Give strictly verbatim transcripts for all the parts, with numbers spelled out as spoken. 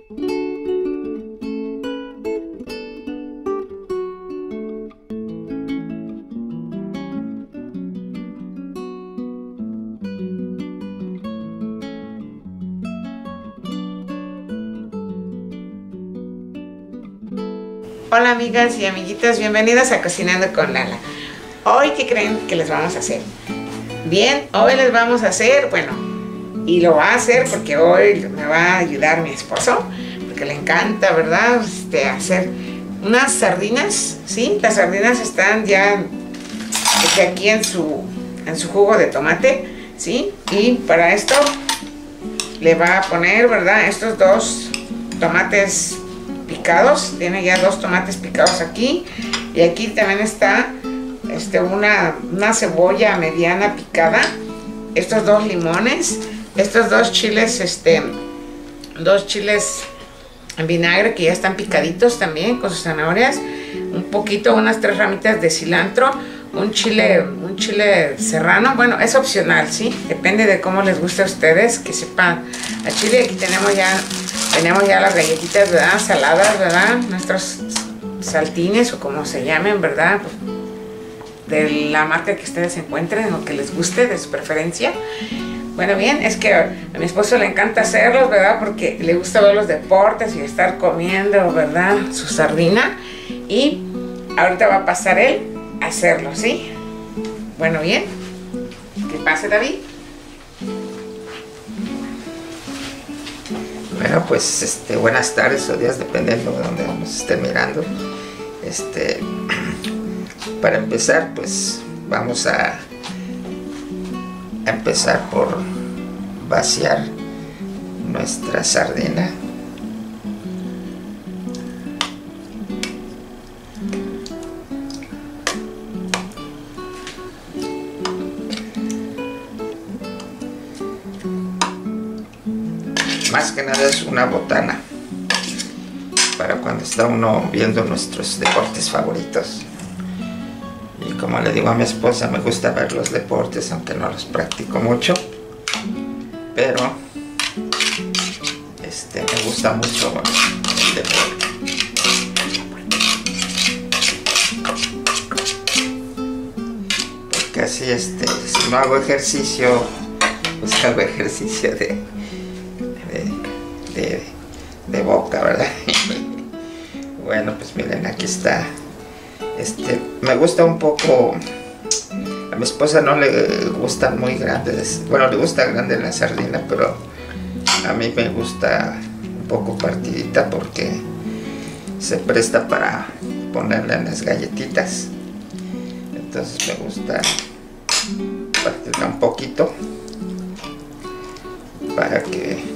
Hola amigas y amiguitas, bienvenidas a Cocinando con Lala. Hoy, ¿qué creen que les vamos a hacer? Bien, hoy les vamos a hacer, bueno, y lo va a hacer porque hoy me va a ayudar mi esposo, porque le encanta, ¿verdad? Este, hacer unas sardinas, ¿sí? Las sardinas están ya este, aquí en su, en su jugo de tomate, ¿sí? Y para esto le va a poner, ¿verdad? Estos dos tomates picados, tiene ya dos tomates picados aquí, y aquí también está este, una, una cebolla mediana picada, estos dos limones, estos dos chiles, este, dos chiles en vinagre que ya están picaditos también con sus zanahorias, un poquito, unas tres ramitas de cilantro, un chile, un chile serrano, bueno, es opcional, ¿sí? Depende de cómo les guste a ustedes, que sepan a chile. Aquí tenemos ya Tenemos ya las galletitas, ¿verdad? Saladas, ¿verdad? Nuestros saltines o como se llamen, ¿verdad? De la marca que ustedes encuentren o que les guste, de su preferencia. Bueno, bien, es que a mi esposo le encanta hacerlos, ¿verdad? Porque le gusta ver los deportes y estar comiendo, ¿verdad? Su sardina. Y ahorita va a pasar él a hacerlo, ¿sí? Bueno, bien. Que pase, David. Bueno, pues este, buenas tardes o días, dependiendo de donde nos estén mirando. Este, para empezar, pues vamos a, a empezar por vaciar nuestra sardina. Más que nada es una botana para cuando está uno viendo nuestros deportes favoritos. Y como le digo a mi esposa, me gusta ver los deportes, aunque no los practico mucho, pero este, me gusta mucho el deporte. Porque así, este, si no hago ejercicio, pues hago ejercicio de De, de boca, ¿verdad? Bueno, pues miren, aquí está. Este, me gusta un poco. A mi esposa no le gustan muy grandes. Bueno, le gusta grande la sardina, pero a mí me gusta un poco partidita porque se presta para ponerla en las galletitas. Entonces me gusta partirla un poquito para que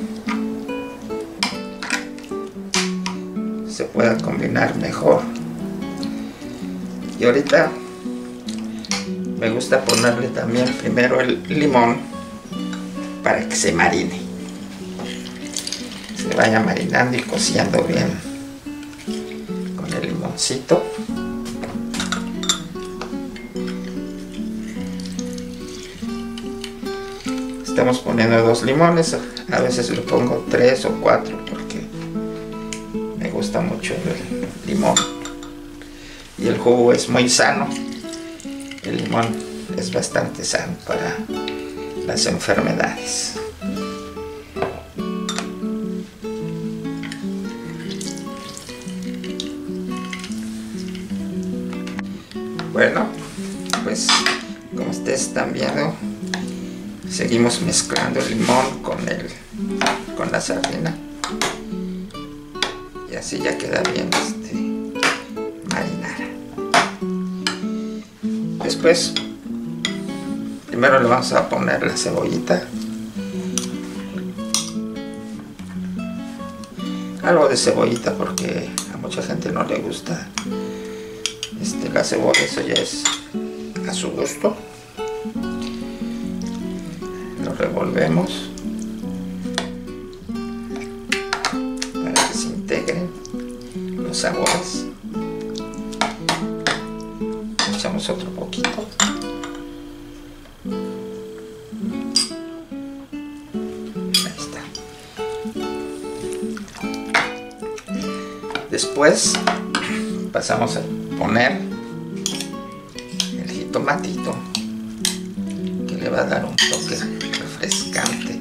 se pueda combinar mejor. Y ahorita me gusta ponerle también primero el limón para que se marine, se vaya marinando y cociendo bien con el limoncito. Estamos poniendo dos limones, a veces le pongo tres o cuatro porque me gusta mucho el limón y el jugo es muy sano. El limón es bastante sano para las enfermedades. Bueno, pues como ustedes están viendo, seguimos mezclando el limón con el con la sardina. Y así ya queda bien este, marinada. Después, primero le vamos a poner la cebollita. Algo de cebollita porque a mucha gente no le gusta este, la cebolla, eso ya es a su gusto. Lo revolvemos para que se integren los sabores. Echamos otro poquito. Ahí está. Después pasamos a poner el jitomatito, que le va a dar un toque refrescante,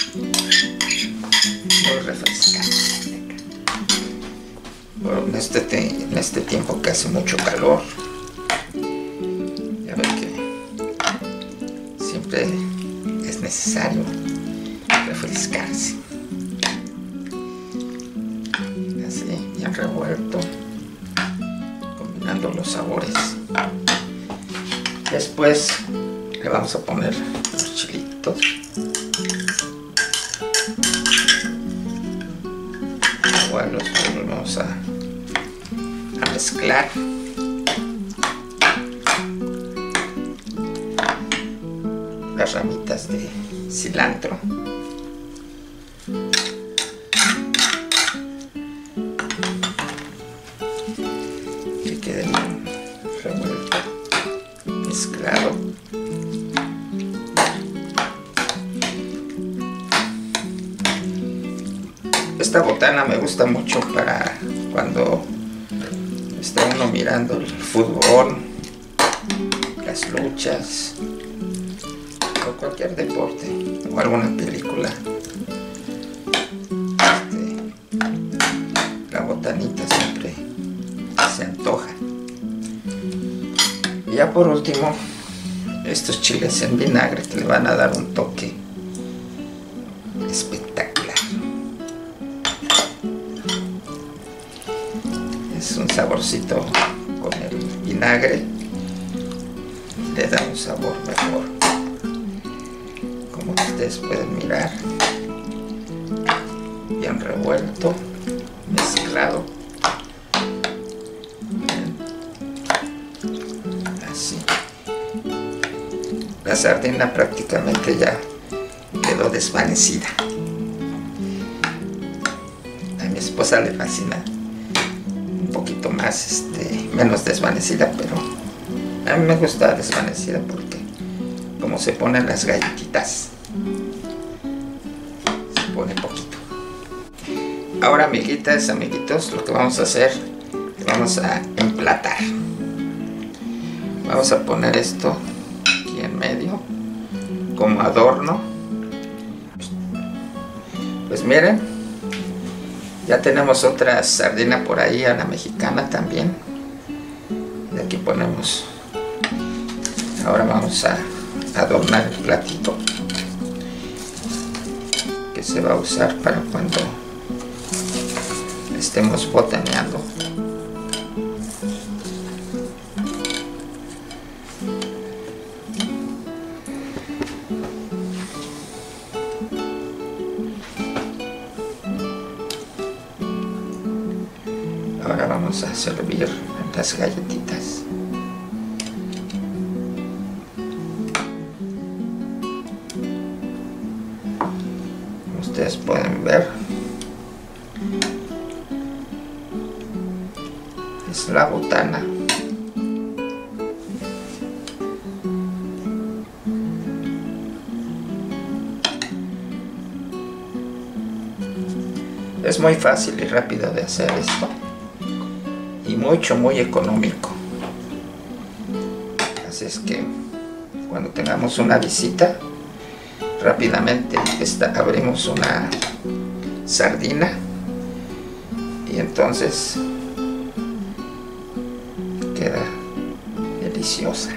muy refrescante. Bueno, en, este en este tiempo que hace mucho calor, ya ven que siempre es necesario refrescarse. Así, bien revuelto, combinando los sabores. Después le vamos a poner los chilitos. Igual los volvemos a, a mezclar. Las ramitas de cilantro. Que quede bien revuelto, mezclado. Esta botana me gusta mucho para cuando está uno mirando el fútbol, las luchas o cualquier deporte o alguna película. Este, la botanita siempre se antoja. Y ya por último, estos chiles en vinagre que le van a dar un toque espectacular. Es un saborcito con el vinagre, le da un sabor mejor, como ustedes pueden mirar, bien revuelto, mezclado, bien. Así. La sardina prácticamente ya quedó desvanecida. A mi esposa le fascina un poquito más, este, menos desvanecida, pero a mí me gusta desvanecida porque como se ponen las galletitas, se pone poquito. Ahora, amiguitas, amiguitos, lo que vamos a hacer, vamos a emplatar. Vamos a poner esto aquí en medio como adorno. Pues miren, ya tenemos otra sardina por ahí, a la mexicana también. Y aquí ponemos. Ahora vamos a adornar el platito que se va a usar para cuando estemos botaneando. Ahora vamos a servir las galletitas. Como ustedes pueden ver, es la botana. Es muy fácil y rápido de hacer esto. Y mucho, muy económico. Así es que cuando tengamos una visita, rápidamente esta, abrimos una sardina y entonces queda deliciosa.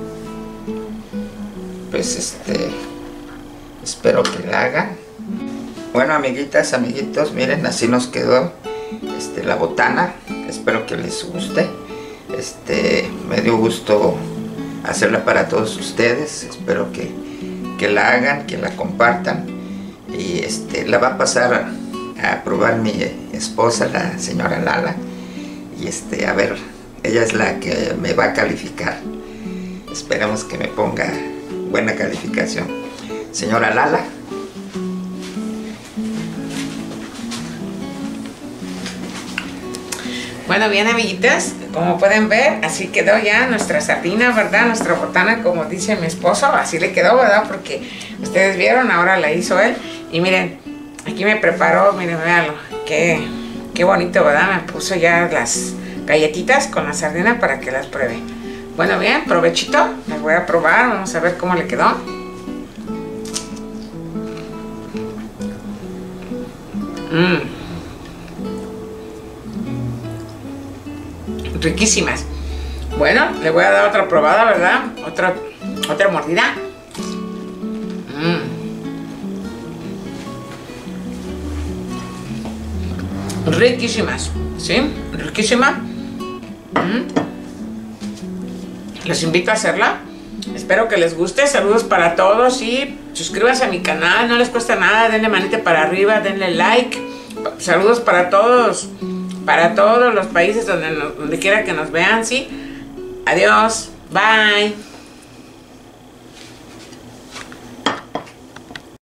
Pues este, espero que la hagan. Bueno, amiguitas, amiguitos, miren, así nos quedó este, la botana. Espero que les guste. Este, me dio gusto hacerla para todos ustedes. Espero que, que la hagan, que la compartan. Y este, la va a pasar a, a probar mi esposa, la señora Lala. Y este, a ver, ella es la que me va a calificar. Esperemos que me ponga buena calificación. Señora Lala. Bueno, bien, amiguitas, como pueden ver, así quedó ya nuestra sardina, ¿verdad? Nuestra botana, como dice mi esposo, así le quedó, ¿verdad? Porque ustedes vieron, ahora la hizo él. Y miren, aquí me preparó, miren, véanlo, qué, Qué bonito, ¿verdad? Me puso ya las galletitas con la sardina para que las pruebe. Bueno, bien, provechito. Las voy a probar, vamos a ver cómo le quedó. Mmm. Riquísimas. Bueno, le voy a dar otra probada, ¿verdad? Otra, otra mordida. Mmm. Riquísimas, ¿sí? Riquísima. Mm. Los invito a hacerla. Espero que les guste. Saludos para todos y suscríbanse a mi canal. No les cuesta nada. Denle manita para arriba, denle like. Saludos para todos. Para todos los países donde, donde quiera que nos vean, ¿sí? Adiós. Bye.